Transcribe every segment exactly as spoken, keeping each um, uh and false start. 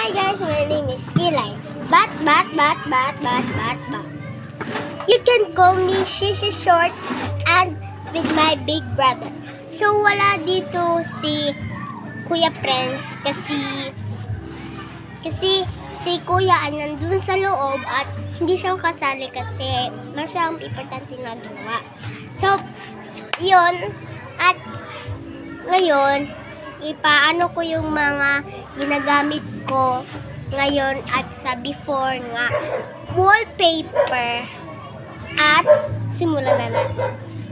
Hi guys, my name is Eli. Bat, bat, bat, bat, bat, bat, bat. You can call me Shishi Short and with my big brother. So wala dito si Kuya Prince kasi kasi si Kuya ay nandun sa loob at hindi siya kasali kasi masyadong importante na gawa. So, yun. At ngayon, ipaano ko yung mga ginagamit ko ngayon at sa before nga wallpaper at simulan na natin.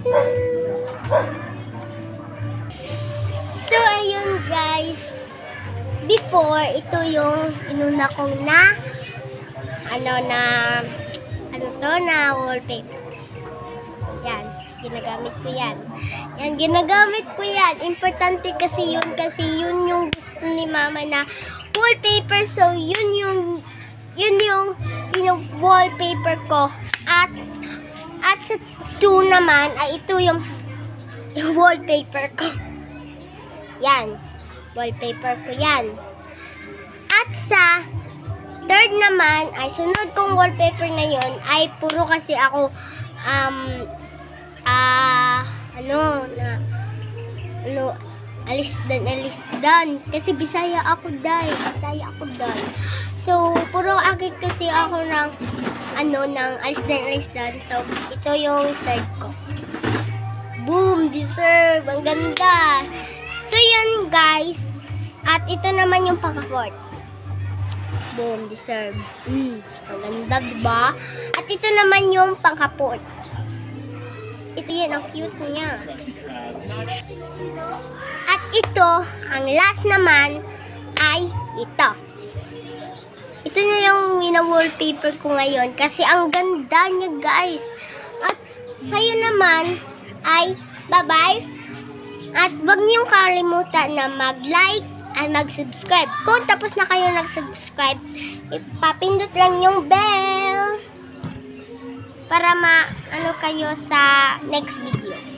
So, ayun guys. Before, ito yung inuna kong na ano na ano to na wallpaper. Yan. Ginagamit ko yan. Yan, ginagamit ko yan. Importante kasi yun. Kasi yun yung gusto ni mama na wallpaper. So, yun yung yun yung, yun yung wallpaper ko. At, at sa two naman, ay ito yung, yung wallpaper ko. Yan. Wallpaper ko yan. At sa third naman, ay sunod kong wallpaper na yun, ay puro kasi ako, um, Ah, uh, ano, na, ano, alis dan, alis dan. Kasi Bisaya ako dahil, Bisaya ako dahil. So, puro akit kasi ako ng, ano, ng alis dan, alis dan. So, ito yung third ko. Boom, deserve, ang ganda. So, yun guys. At ito naman yung pangka-fourth. Boom, deserve. Mm, ang ganda, diba? At ito naman yung pangka-fourth. Ito yan, ang cute niya. At ito, ang last naman, ay ito. Ito na yung wina-wallpaper ko ngayon kasi ang ganda niya guys. At ngayon naman, ay bye-bye. At wag niyong kalimutan na mag-like at mag-subscribe. Kung tapos na kayo nag-subscribe, ipapindot lang yung bell para ma ano kayo sa next video.